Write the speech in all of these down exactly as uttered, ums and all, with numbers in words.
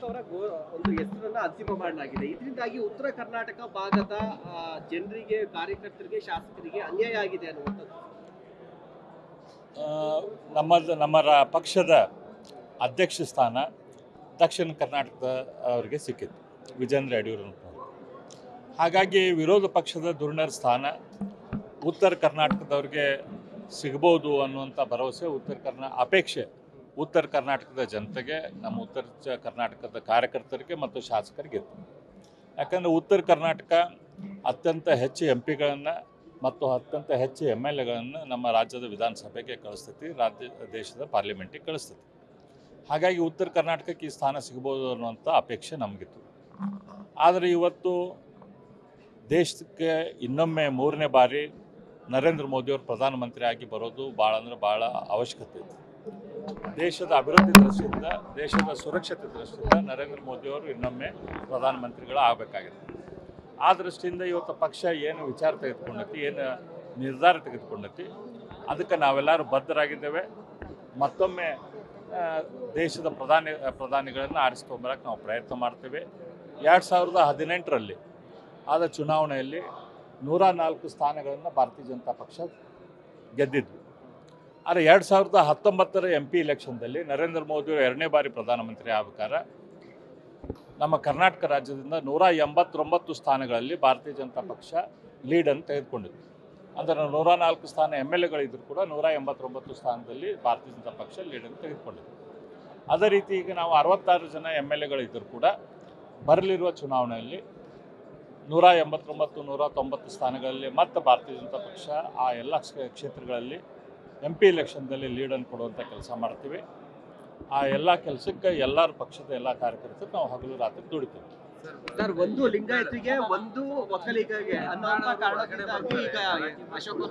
ಅಶೋಕ್ ಅವರ ಒಂದು ಹೆಸರನ್ನ ಅಂತಿಮ ಮಾಡಲಾಗಿದೆ. ಇದರಿಂದಾಗಿ ಉತ್ತರ ಕರ್ನಾಟಕ ಭಾಗದ ಜನರಿಗೆ, ಕಾರ್ಯಕರ್ತರಿಗೆ, ಶಾಸಕರಿಗೆ ಅನ್ಯಾಯ ಆಗಿದೆ ಅನ್ನುವಂಥದ್ದು ನಮ್ಮ ನಮ್ಮ ಪಕ್ಷದ ಅಧ್ಯಕ್ಷ ಸ್ಥಾನ ದಕ್ಷಿಣ ಕರ್ನಾಟಕದ ಅವರಿಗೆ ಸಿಕ್ಕಿತ್ತು, ವಿಜೇಂದ್ರ ಯಡಿಯೂರಪ್ಪ. ಹಾಗಾಗಿ ವಿರೋಧ ಪಕ್ಷದ ಧುರೀಣರ ಸ್ಥಾನ ಉತ್ತರ ಕರ್ನಾಟಕದವ್ರಿಗೆ ಸಿಗ್ಬೋದು ಅನ್ನುವಂಥ ಭರವಸೆ, ಉತ್ತರ ಕರ್ನಾ ಅಪೇಕ್ಷೆ ಉತ್ತರ ಕರ್ನಾಟಕದ ಜನತೆಗೆ, ನಮ್ಮ ಉತ್ತರ ಕರ್ನಾಟಕದ ಕಾರ್ಯಕರ್ತರಿಗೆ ಮತ್ತು ಶಾಸಕರಿಗೆ ಇತ್ತು. ಯಾಕಂದರೆ ಉತ್ತರ ಕರ್ನಾಟಕ ಅತ್ಯಂತ ಹೆಚ್ಚು ಎಂ ಪಿಗಳನ್ನು ಮತ್ತು ಅತ್ಯಂತ ಹೆಚ್ಚು ಎಮ್ ಎಲ್ ಎಗಳನ್ನು ನಮ್ಮ ರಾಜ್ಯದ ವಿಧಾನಸಭೆಗೆ ಕಳಿಸ್ತೈತಿ, ರಾಜ್ಯ ದೇಶದ ಪಾರ್ಲಿಮೆಂಟಿಗೆ ಕಳಿಸ್ತೈತಿ. ಹಾಗಾಗಿ ಉತ್ತರ ಕರ್ನಾಟಕಕ್ಕೆ ಈ ಸ್ಥಾನ ಸಿಗ್ಬೋದು ಅನ್ನುವಂಥ ಅಪೇಕ್ಷೆ ನಮಗಿತ್ತು. ಆದರೆ ಇವತ್ತು ದೇಶಕ್ಕೆ ಇನ್ನೊಮ್ಮೆ ಮೂರನೇ ಬಾರಿ ನರೇಂದ್ರ ಮೋದಿಯವರು ಪ್ರಧಾನಮಂತ್ರಿ ಆಗಿ ಬರೋದು ಭಾಳ ಅಂದರೆ ಭಾಳ ಅವಶ್ಯಕತೆ ಇದೆ. ದೇಶದ ಅಭಿವೃದ್ಧಿ ದೃಷ್ಟಿಯಿಂದ, ದೇಶದ ಸುರಕ್ಷತೆ ದೃಷ್ಟಿಯಿಂದ ನರೇಂದ್ರ ಮೋದಿಯವರು ಇನ್ನೊಮ್ಮೆ ಪ್ರಧಾನಮಂತ್ರಿಗಳು ಆಗಬೇಕಾಗಿದೆ. ಆ ದೃಷ್ಟಿಯಿಂದ ಇವತ್ತು ಪಕ್ಷ ಏನು ವಿಚಾರ ತೆಗೆದುಕೊಂಡೈತಿ, ಏನು ನಿರ್ಧಾರ ತೆಗೆದುಕೊಂಡೈತಿ, ಅದಕ್ಕೆ ನಾವೆಲ್ಲರೂ ಬದ್ಧರಾಗಿದ್ದೇವೆ. ಮತ್ತೊಮ್ಮೆ ದೇಶದ ಪ್ರಧಾನಿ ಪ್ರಧಾನಿಗಳನ್ನು ಆರಿಸ್ಕೊಂಬರಕ್ಕೆ ನಾವು ಪ್ರಯತ್ನ ಮಾಡ್ತೇವೆ. ಎರಡು ಸಾವಿರದ ಹದಿನೆಂಟರಲ್ಲಿ ಆದ ಚುನಾವಣೆಯಲ್ಲಿ ನೂರ ನಾಲ್ಕು ಸ್ಥಾನಗಳನ್ನು ಭಾರತೀಯ ಜನತಾ ಪಕ್ಷ ಗೆದ್ದಿದ್ವಿ. ಆದರೆ ಎರಡು ಸಾವಿರದ ಹತ್ತೊಂಬತ್ತರ ಎಂ ಪಿ ಇಲೆಕ್ಷನ್ದಲ್ಲಿ ನರೇಂದ್ರ ಮೋದಿಯವರು ಎರಡನೇ ಬಾರಿ ಪ್ರಧಾನಮಂತ್ರಿ ಆಗ್ಬೇಕಾದ್ರೆ ನಮ್ಮ ಕರ್ನಾಟಕ ರಾಜ್ಯದಿಂದ ನೂರ ಎಂಬತ್ತೊಂಬತ್ತು ಸ್ಥಾನಗಳಲ್ಲಿ ಭಾರತೀಯ ಜನತಾ ಪಕ್ಷ ಲೀಡನ್ನು ತೆಗೆದುಕೊಂಡಿತ್ತು. ಅಂದರೆ ನೂರ ನಾಲ್ಕು ಸ್ಥಾನ ಎಮ್ ಎಲ್ ಎಗಳಿದ್ದರೂ ಕೂಡ ನೂರ ಎಂಬತ್ತೊಂಬತ್ತು ಸ್ಥಾನದಲ್ಲಿ ಭಾರತೀಯ ಜನತಾ ಪಕ್ಷ ಲೀಡನ್ನು ತೆಗೆದುಕೊಂಡಿತ್ತು. ಅದೇ ರೀತಿ ಈಗ ನಾವು ಅರವತ್ತಾರು ಜನ ಎಮ್ ಎಲ್ ಎಗಳಿದ್ದರೂ ಕೂಡ ಬರಲಿರುವ ಚುನಾವಣೆಯಲ್ಲಿ ನೂರ ಎಂಬತ್ತೊಂಬತ್ತು ನೂರ ತೊಂಬತ್ತು ಸ್ಥಾನಗಳಲ್ಲಿ ಮತ್ತು ಭಾರತೀಯ ಜನತಾ ಪಕ್ಷ ಆ ಎಲ್ಲ ಕ್ಷೇತ್ರಗಳಲ್ಲಿ ಎಂ ಪಿ ಇಲೆಕ್ಷನ್ದಲ್ಲಿ ಲೀಡನ್ನು ಕೊಡುವಂಥ ಕೆಲಸ ಮಾಡ್ತೀವಿ. ಆ ಎಲ್ಲ ಕೆಲಸಕ್ಕೆ ಎಲ್ಲರ ಪಕ್ಷದ ಎಲ್ಲ ಕಾರ್ಯಕರ್ತರು ನಾವು ಹಗಲು ರಾತ್ರಿ ದುಡಿತೀವಿ. ಸರ್, ಒಂದು ಲಿಂಗಾಯತಿಗೆ ಒಂದು ಒಕ್ಕಲಿಗರಿಗೆ ಅನ್ನೋಂಥ ಕಾರಣದಿಂದಾಗಿ ಈಗ ಅಶೋಕ್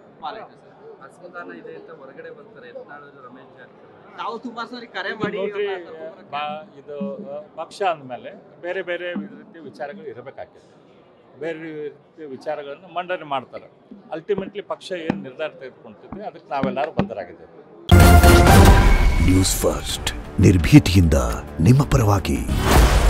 ಅಸಮಾಧಾನ ಇದೆ ಅಂತ ಹೊರಗಡೆ ಬರ್ತಾರೆ ರಮೇಶ್ ಜಾರಕಿಹೊಳಿ. ನಾವು ತುಂಬಾ ಸಾರಿ ಕರೆ ಮಾಡಿ ನೋಡ್ರಿ, ಇದು ಪಕ್ಷ ಅಂದಮೇಲೆ ಬೇರೆ ಬೇರೆ ರೀತಿಯ ವಿಚಾರಗಳು ಇರಬೇಕಾಗ್ತದೆ. ಬೇರೆ ರೀತಿಯ ವಿಚಾರಗಳನ್ನು ಮಂಡನೆ ಮಾಡ್ತಾರೆ. ಅಲ್ಟಿಮೇಟ್ಲಿ ಪಕ್ಷ ಏನು ನಿರ್ಧಾರ ತೆಗೆದುಕೊಳ್ತಿದ್ವಿ ಅದಕ್ಕೆ ನಾವೆಲ್ಲರೂ ಬದ್ಧರಾಗಿದ್ದೇವೆ. ನ್ಯೂಸ್ ಫಸ್ಟ್, ನಿರ್ಭೀತಿಯಿಂದ ನಿಮ್ಮ ಪರವಾಗಿ.